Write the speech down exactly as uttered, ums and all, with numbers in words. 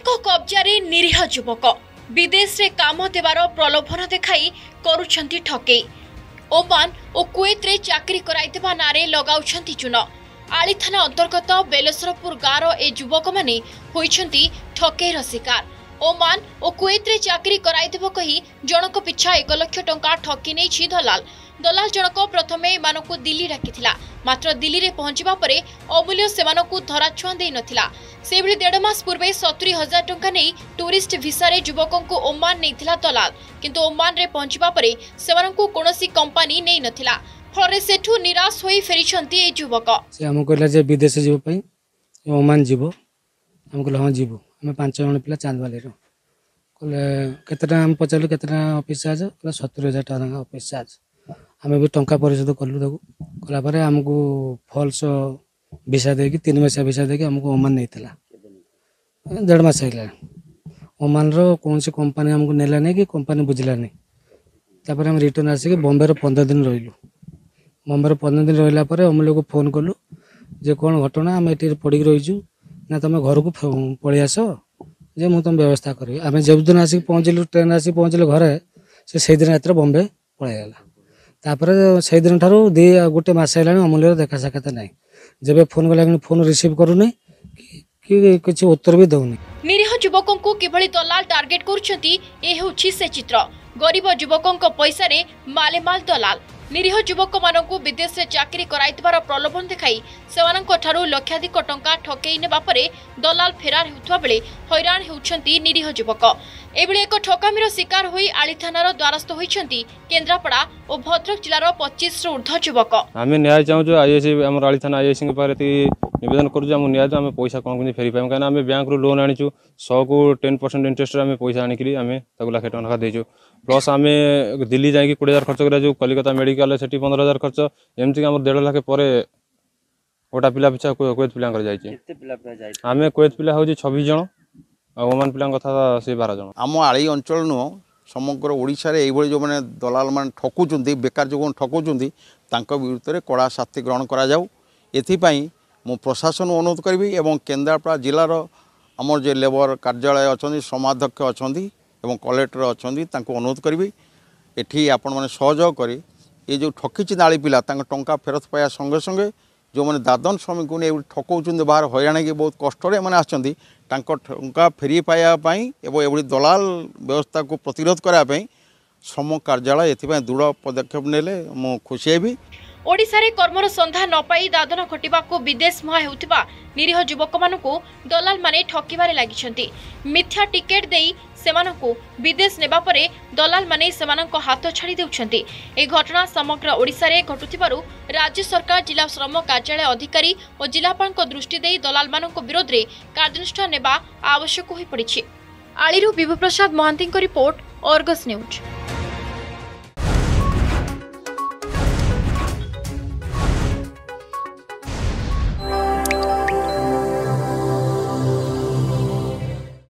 सरकारक कब्जारे निरीह युवक विदेश रे काम देवार प्रलोभन देखाई करुछंती ठकेई। ओमान और कुवेत रे चाकरी कराइतेबा नारे लगाउछंती चून। आली थाना अंतर्गत बेलेश्वरपुर गाँव ए युवक माने होइछंती ठकेईर शिकार। ओमान और कुवेत रे चाकरी कराइदेब कही जनक पिछा एक लाख टंका ठकी नेछि दलाल। दलाल जनक प्रथमे एमानकु दिल्ली डाकिथिला, मात्र दिल्ली रे पहुंचीबा परे अमूल्य सेमानकु धराछुआ देई नथिला। सेभଳି देढ़ मास पूर्वे सत्तरी हजार टंका नहीं टूरिस्ट भिसा रे युवकंकु ओमान नेइथिला दलाल, किंतु ओमान रे पहुंचीबा परे सेमानकु कोनोसी कंपनी नेइ नथिला। फलरे सेठु निराश होई फेरिछंती ए युवक। से हम कहला जे विदेश जीव पई ओमान जीव हम कहला हां जीव। हम पांच जण पिला चांदवाली रो कहले केतना हम पचालु केतना ऑफिस चार्ज कहला सत्तरी हजार टका ऑफिस चार्ज। आम भी टंका परिशोध कलु ताको कला परे हमको फॉल्स भिसा देकी तीन मास भिसा देकी हमको ओमान नेइतला। डेढ़ मास आइला ओमान रो कौन सी कंपनी हमको नेला नहीं कि कंपनी बुझला नहीं। तापर हम रिटर्न आसिक बॉम्बे रो पंद्रह दिन रहिलु। बॉम्बे रो पंद्रह दिन रहिला परे हम लोग फोन कलु जे कोन घटना हम एटी पड़ी रहिजु ना तमे घर को पळि आसो जे मु तुम व्यवस्था करी। आम जब दिन आसिक पहुँचलु ट्रेन आसिक पहुँचलु घरे से से दिन रात बॉम्बे पळाइला। तापर से दिन ठारू दी गोटे मास आइलानी अमूल्य देखा साक्षात नहीं। जब फोन गला फोन रिसीव करूनी कि किसी उत्तर भी दौनी। निरीह युवकों किभली दलाल टार्गेट करुछंती ए हेउछि से चित्र। गरीब युवकों पैसा रे मालेमाल दलाल। निरीह युवक मानकु विदेश रे चाकरी कराइतबार प्रलोभन देखाई सेमानंको ठारू लक्षाधिक टंका ठकेई नेबा परे दलाल फेरार हेउथवा बेले हैरान हेउछंती निरीह युवक। एबेले एक ठकामीर शिकार होई आली थानार द्वारस्थ होइछंती केन्द्रापड़ा और भद्रक जिलार पच्चीस रु ऊर्ध्व युवक। आमे न्याय चाहू आईएससी हमर आली थाना आईएससी के पारे निवेदन करू हम न्याय आम पैसा कौन कौन फेरी पाइम कहीं बैंक रू लोन आनीचु सौ को टेन परसेंट इंटरेस्ट आम पैसा आनिकी आम लाख टका देचु। प्लस आम दिल्ली जाकि कोड़े हजार खर्च करा कलिकता मेडिकल से पंद्रह हजार खर्च एमती आम डेढ़ लाख पर गोटा पिला पिछा कुवेत पिला आम कुवेत पिला हूँ छब्बीस जन ओमान पिला कथा से बारह जन। आम आली अंचल नुह समग्र ओडिशा रे एइभଳି जो माने दलाल मान ठकुचुंदी बेकार जो ठकुचुंदी तांको विरुद्ध रे कड़ा शास्ति ग्रहण करा जाऊ। एथिपाई मु प्रशासन अनुरोध करी एवं केन्द्रापड़ा जिलार आमर जे लेबर कार्यालय अच्छा समाध्यक्ष अच्छा एवं कलेक्टर अच्छा अनुरोध करी एठी आपण मैंने सहयोग करी ये जो ठकीची नाली पिला टंका फेरत पाया संगे संगे जो मैंने दादन श्रमिक को ठकौन बाहर हईराण की बहुत कष्ट मैंने टंका फेरी पायापाई एवं एभली दलाल व्यवस्था को प्रतिरोध कराया श्रम कार्यालय एथिपाई दृढ़ पदक्षेप नेले मु खुशी हेबी। ओडिशा रे कर्मर संधा न पाई दादन खटिबा को विदेश मुहा हेउथिबा निरीह युवक मानकु दलाल माने ठकिबारे लागिछंती। मिथ्या टिकेट देई सेमानकु विदेश नेबा परे दलाल माने सेमानक हाथ छाड़ी देउछंती। ए घटना समग्र ओडिशा रे घटुथिबारु राज्य सरकार जिला श्रम कार्यालय अधिकारी और जिलापालक दृष्टि देई दलाल मानक विरोध रे कार्यानुष्ठान नेबा आवश्यक होई पड़िछि। आलीरु विभु प्रसाद महांती को रिपोर्ट अर्गस न्यूज।